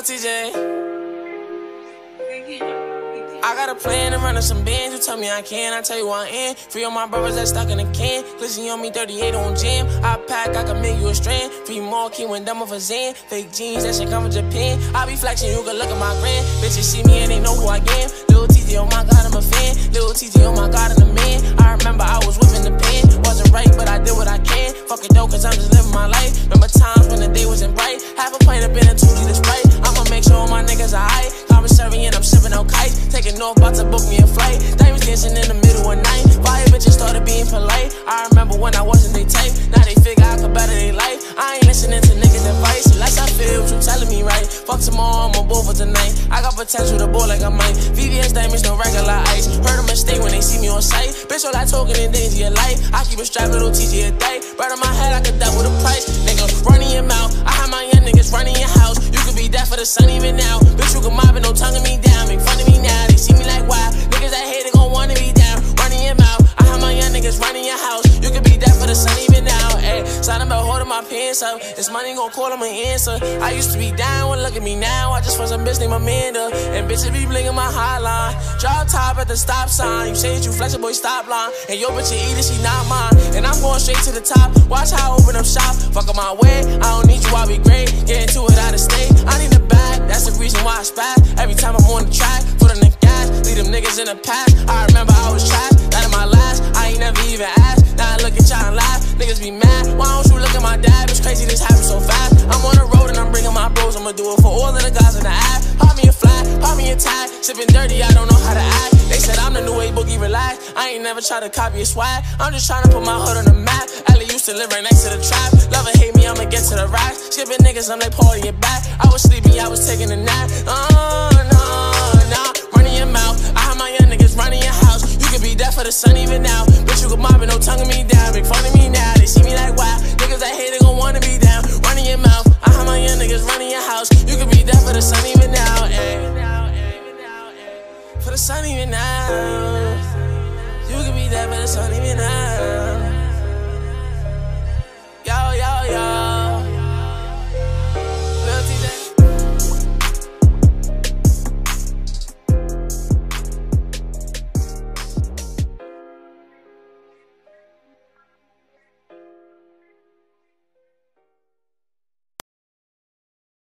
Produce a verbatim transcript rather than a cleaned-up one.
Tjay. I got a plan to run up some bands. You tell me I can, I tell you I am. Free all my brothers that stuck in a can. Glizzy on me, thirty-eight on jam. I pack, I can make you a strand. Free more key when done with a Zan. Fake jeans, that shit come from Japan. I be flexing, you can look at my grand. Bitches see me and they know who I am. Lil Tjay, oh my god, I'm a fan. Lil Tjay, oh my god, I'm a man. I remember I was whipping the pen. Wasn't right, but I did what I can. Fuck it though, cause I'm just living my life. Remember times when the day wasn't bright. Half a pint of been a two liter Sprite. I'ma make sure all my niggas are aight. Commissary and I'm sipping on kites. Taking north, about to book me a flight. Diamonds dancing in the middle of night. Fire bitches started being polite. I remember when I wasn't they type. Now they figure I could better their life. I ain't listening to niggas' advice. Unless I feel what you telling me right. Fuck tomorrow, I'm a bull for tonight. I got potential to ball like I might. V V S diamonds, no regular ice. Heard a mistake when they see me on sight. Bitch, all that talking in danger of life. I keep a strap, little Tjay a day. Right on my head, I could die with a price. Nigga, running your mouth. I have my young niggas running your house. You could be dead for the sun even now. Bitch, you can mob it, no tonguing me down. Make fun of me now, they see me like wow. Niggas that hate, they gon' wanna be down. Running your mouth. I have my young niggas running your house. You could be dead for the sun even now. Ayy, something about holding my pants up. This money gon' call them an answer. I used to be down, well look at me now. I just want some bitch named Amanda. And bitches be blinking my hotline. Drop top at the stop sign. You say that you flex a boy, stop line. And yo bitch, you eat it, she not mine. And I'm going straight to the top. Watch how I open up shop. Fuck on my way, I don't need you, I'll be great. Get into it out of state. I need a bag, that's the reason why I spaz. Every time I'm on the track, foot on the gas. Leave them niggas in the past. I remember I was trash, that in my last. I ain't never even asked. Now I look at y'all and laugh. Niggas be mad, why don't you look at my dad? It's crazy this happened so fast. I'm on the road and I'm bringing my bros. I'ma do it for all of the guys in the app. Pop me a flat, pop me a tag. Sipping dirty, I don't know how to act. They said I'm the new age boogie, relax. I ain't never try to copy a swag. I'm just trying to put my hood on the map. Ellie used to live right next to the trap. Love or hate me, I'ma get to the racks. Skipping niggas, I'm like party it back. I was sleeping, I was taking a nap. Oh, no, no. Running your mouth. I have my young niggas running your house. You could be dead for the sun even now. Bitch, you could mob it, no tonguing me down. Make fun of me now, they see me like wow. Niggas that hate, they gon' wanna be down. Running your mouth. I have my young niggas running your house. You could be dead for the sun even now. Ay. For the sun even now. You could be dead for the sun even now.